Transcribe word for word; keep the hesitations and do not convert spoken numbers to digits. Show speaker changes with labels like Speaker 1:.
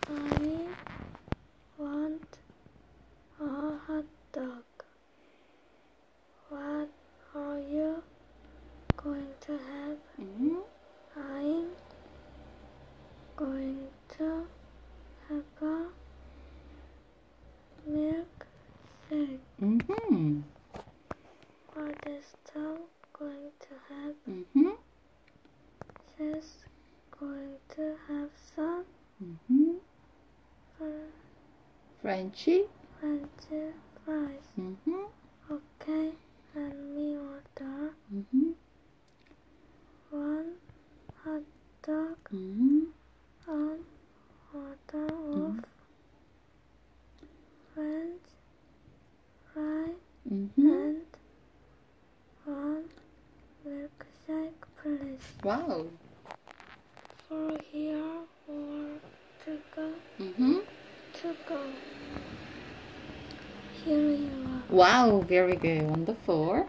Speaker 1: I want a hot dog. What are you going to have?
Speaker 2: Mm-hmm.
Speaker 1: I'm going to have a milkshake.
Speaker 2: Mm-hmm.
Speaker 1: What is Tom going to have?
Speaker 2: Mm-hmm.
Speaker 1: She's going to have some
Speaker 2: Mm-hmm.
Speaker 1: fr-
Speaker 2: Frenchy.
Speaker 1: French fries.
Speaker 2: Mm-hmm.
Speaker 1: Okay, let me order
Speaker 2: Mm-hmm.
Speaker 1: one hot dog,
Speaker 2: Mm-hmm.
Speaker 1: an order of French fry,
Speaker 2: Mm-hmm.
Speaker 1: and one milkshake, please.
Speaker 2: Wow.
Speaker 1: For here or to go,
Speaker 2: Mm-hmm.
Speaker 1: to go. Here you are.
Speaker 2: Wow, very good. Wonderful.